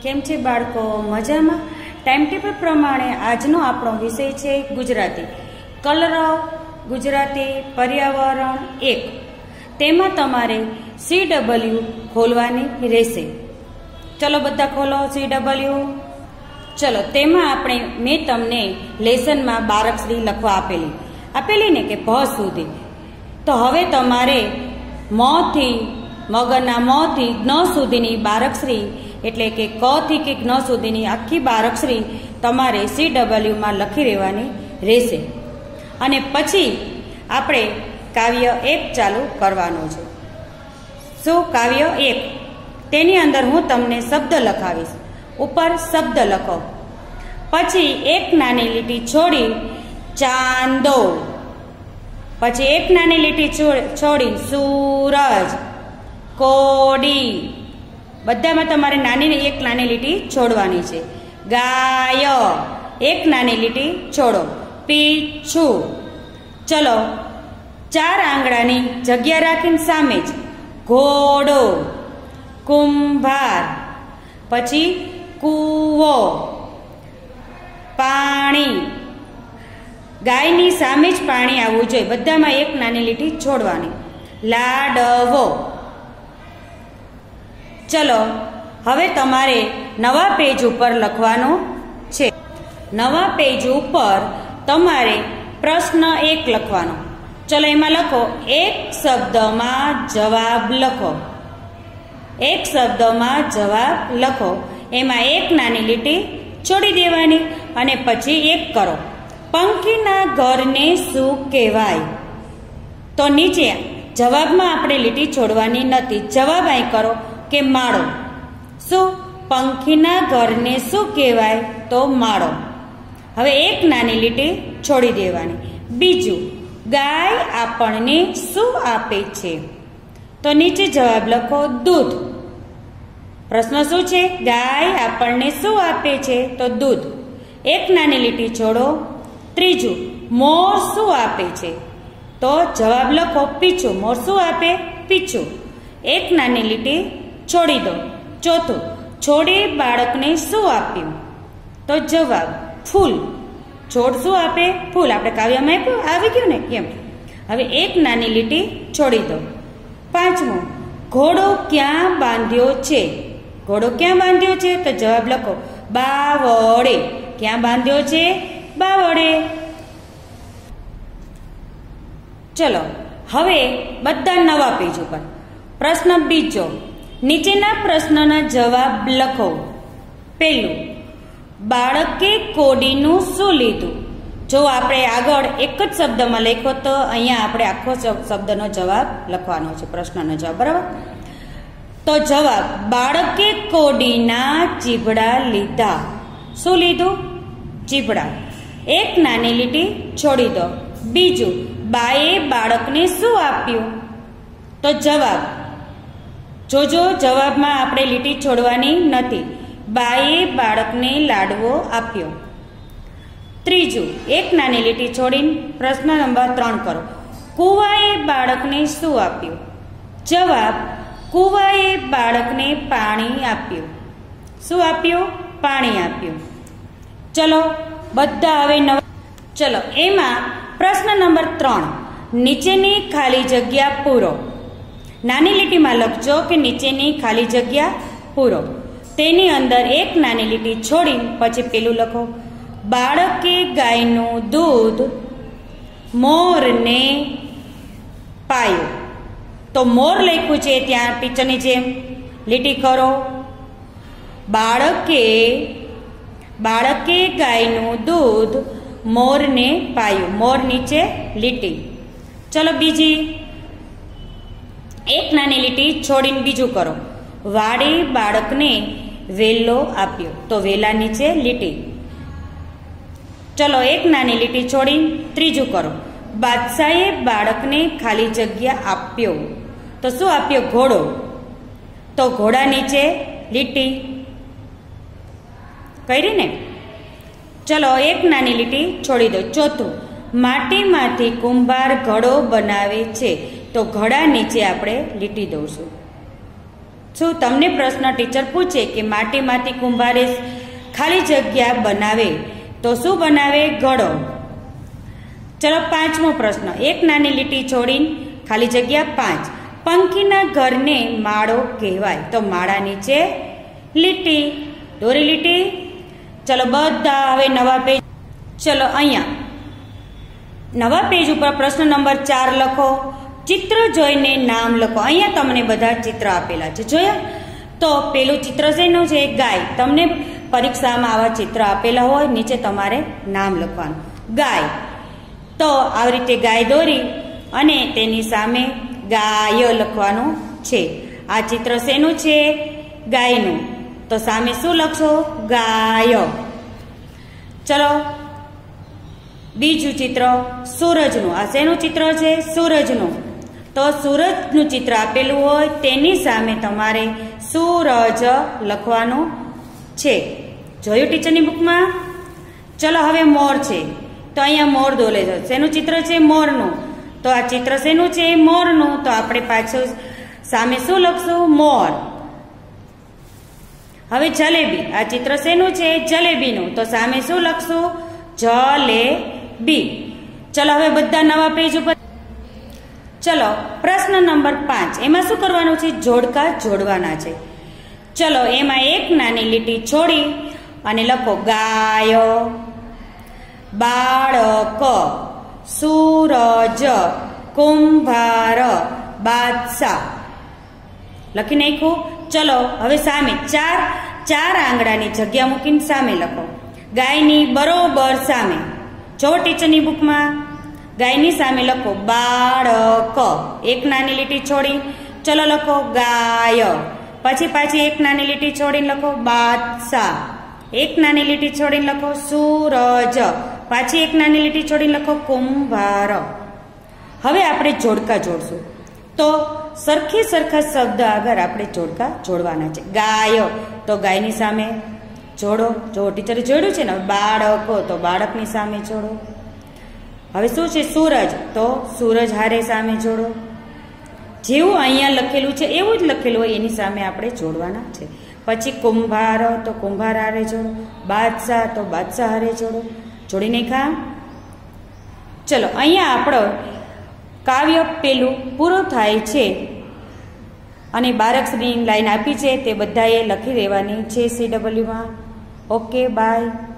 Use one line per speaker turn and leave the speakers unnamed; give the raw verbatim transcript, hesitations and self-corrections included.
કેમ છે બાળકો? મજામાં? ટાઈમ ટેબલ પ્રમાણે આજનો આપણો વિષય છે ગુજરાતી. કલરવ ગુજરાતી પર્યાવરણ એક. તેમાં તમારે સી ડબલ્યુ ખોલવાની રહેશે. ચલો બધા ખોલો સી ડબલ્યુ. ચલો તેમાં આપણે મેં તમને લેસનમાં બારાક્ષરી લખવા આપેલી આપેલી ને કે ભ સુધી. તો હવે તમારે મોથી મગરના મોથી જ્ઞ સુધીની બારાક્ષરી એટલે કે ક થી કે જ્ઞ સુધીની આખી બારાક્ષરી તમારે સી ડબલ્યુમાં લખી રહેવાની રહેશે. અને પછી આપણે કાવ્ય એક ચાલુ કરવાનું છે. શું કાવ્ય એક? તેની અંદર હું તમને શબ્દ લખાવીશ. ઉપર શબ્દ લખો, પછી એક નાની લીટી છોડી ચાંદો, પછી એક નાની લીટી છોડી સૂરજ, કોડી. બધામાં તમારે નાની એક નાની લીટી છોડવાની છે. ગાય, એક નાની લીટી છોડો. પીછું. ચલો ચાર આંગળાની જગ્યા રાખીને સામે જ ઘોડો, કુંભાર, પછી કૂવો, પાણી. ગાયની સામે જ પાણી આવવું જોઈએ. બધામાં એક નાની લીટી છોડવાની. લાડવો. ચલો હવે તમારે નવા પેજ ઉપર લખવાનું છે. નવા પેજ ઉપર તમારે પ્રશ્ન એક લખવાનો. ચલો એમાં લખો એક શબ્દમાં જવાબ લખો. એક શબ્દમાં જવાબ લખો. એમાં એક નાની લીટી છોડી દેવાની અને પછી એક કરો. પંખીના ઘરને શું કહેવાય? તો નીચે જવાબમાં આપણે લીટી છોડવાની નથી. જવાબ અહીં કરો કે માળો. શું? પંખીના ઘરને શું કહેવાય? તો માળો. હવે એક નાની લીટી છોડી દેવાની. બીજું, ગાય આપણને શું આપે છે? તો નીચે જવાબ લખો દૂધ. પ્રશ્ન શું છે? ગાય આપણને શું આપે છે? તો દૂધ. એક નાની લીટી છોડો. ત્રીજું, મોર શું આપે છે? તો જવાબ લખો પીછું. મોર શું આપે? પીછું. એક નાની લીટી છોડી દો. ચોથું, છોડે બાળકને શું આપ્યું? તો જવાબ ફૂલ. છોડ શું આપે? ફૂલ. આપણે કાવ્યમાં આપ્યું, આવી ગયું ને એમ. હવે એક નાની લીટી છોડી દો. પાંચમું, ઘોડો ક્યાં બાંધ્યો છે? ઘોડો ક્યાં બાંધ્યો છે? તો જવાબ લખો બાવળે. ક્યાં બાંધ્યો છે? બાવળે. ચલો હવે બધા નવા પેજ ઉપર પ્રશ્ન બીજો. નીચેના પ્રશ્નના જવાબ લખો. પહેલું, બાળકે કોડીનું શું લીધું? જો આપણે આગળ એક જ શબ્દમાં લખ્યો તો અહીંયા આપણે આખો શબ્દનો જવાબ લખવાનો છે, પ્રશ્નનો જવાબ. બરાબર? તો જવાબ, બાળકે કોડીના ચીભડા લીધા. શું લીધું? ચીભડા. એક નાની લીટી છોડી દો. બીજું, બાએ બાળકને શું આપ્યું? તો જવાબ, જોજો જવાબમાં આપણે લીટી છોડવાની નથી. બાએ બાળકને લાડવો આપ્યો. ત્રીજું, એક નાની લીટી છોડીને પ્રશ્ન નંબર ત્રણ કરો. કુવાએ બાળકને શું આપ્યું? જવાબ, કુવાએ બાળકને પાણી આપ્યું. શું આપ્યું? પાણી આપ્યું. ચલો બધા હવે નવા. ચલો એમાં પ્રશ્ન નંબર ત્રણ, નીચેની ખાલી જગ્યા પૂરો. નાની લીટીમાં લખજો કે નીચેની ખાલી જગ્યા પૂરો. તેની અંદર એક નાની લીટી છોડી પછી પેલું લખો. બાળકે ગાયનું દૂધ મોરને પાયું. તો મોર લખ્યું છે ત્યાં ટીચરની જેમ લીટી કરો. બાળકે બાળકે ગાયનું દૂધ મોરને પાયું. મોર નીચે લીટી. ચલો બીજી એક નાની લીટી છોડીને બીજું કરો. વાડે બાળકને વેલો આપ્યો. તો વેલા નીચે લીટી. ચલો એક નાની લીટી છોડીને ત્રીજું કરો. બાદશાહે બાળકને ખાલી જગ્યા આપ્યો. તો શું આપ્યો? ઘોડો. તો ઘોડા નીચે લીટી. કરી ને? ચલો એક નાની લીટી છોડી દો. ચોથું, માટીમાંથી કુંભાર ઘડો બનાવે છે. તો ઘડા નીચે આપણે લીટી દઉંશું. શું તમને પ્રશ્ન ટીચર પૂછે કે માટીમાંથી કુંભારે ખાલી જગ્યા બનાવે તો શું બનાવે? ઘડો. ચલો પાંચમો પ્રશ્ન, એક નાની લીટી છોડીને ખાલી જગ્યા પાંચ. પંખીના ઘરને માળો કહેવાય તો માળા નીચે લીટી, દોરી લીટી. ચલો બધા હવે નવા પેજ, ચલો અહીંયા નવા પેજ ઉપર પ્રશ્ન નંબર ચાર લખો. ચિત્ર જોઈને નામ લખો. અહીંયા તમને બધા ચિત્ર આપેલા છે, જોયા? તો પેલું ચિત્ર શેનું છે? ગાય. તમને પરીક્ષામાં આવા ચિત્ર આપેલા હોય, નીચે તમારે નામ લખવાનું. ગાય. તો આવી રીતે ગાય દોરી અને તેની સામે ગાય લખવાનું છે. આ ચિત્ર શેનું છે? ગાયનું. તો સામે શું લખશો? ગાય. ચલો બીજું ચિત્ર સૂરજનું. આ શેનું ચિત્ર છે? સૂરજનું. તો સૂરજનું ચિત્ર આપેલું હોય તેની સામે તમારે સૂરજ લખવાનું છે. જોયું ટીચરની બુકમાં? ચલો હવે મોર છે. તો અહીંયા મોર દોરે છે. શેનું ચિત્ર છે? મોરનું. તો આ ચિત્ર શેનું છે? મોરનું. તો આપણે પાછું સામે શું લખશું? મોર. હવે જલેબી. આ ચિત્ર શેનું છે? જલેબીનું. તો સામે શું લખશું? જલેબી. ચલો હવે બધા નવા પેજ ઉપર. ચલો પ્રશ્ન નંબર પાંચ. એમાં શું કરવાનું છે? જોડકા જોડવાના છે. ચલો એમાં એક નાની લીટી છોડી અને લખો ગાય, બાળક, સૂરજ, કુંભાર, બાદશાહ. લખી નાખ્યું. ચલો હવે સામે ચાર ચાર આંગળાની જગ્યા મૂકીને સામે લખો. ગાયની બરોબર સામે, જો ટીચરની બુકમાં ગાયની સામે લખો બાળક. એક નાની લીટી છોડી ચલો લખો ગાય. પછી પાછી એક નાની લીટી છોડીને લખો બાદશાહ. એક નાની લીટી છોડીને લખો સૂરજ. પાછી એક નાની લીટી છોડીને લખો કુંભાર. હવે આપણે જોડકા જોડશું. તો સરખી સરખા શબ્દ આગળ આપણે જોડકા જોડવાના છે. ગાય તો ગાયની સામે જોડો, જો ટીચરે જોડ્યું છે ને. બાળકો તો બાળકની સામે જોડો. હવે શું છે? સૂરજ તો સૂરજ હારે સામે જોડો. જેવું અહીંયા લખેલું છે એવું જ લખેલું હોય એની સામે આપણે જોડવાના છે. પછી કુંભાર તો કુંભાર હારે જોડો. બાદશાહ તો બાદશાહ હારે જોડો. જોડી નાખા. ચલો અહીંયા આપણો કાવ્ય પેલું પૂરું થાય છે અને બારક્ષની લાઈન આપી છે તે બધાએ લખી દેવાની છે સી ડબલ્યુમાં. Okay bye.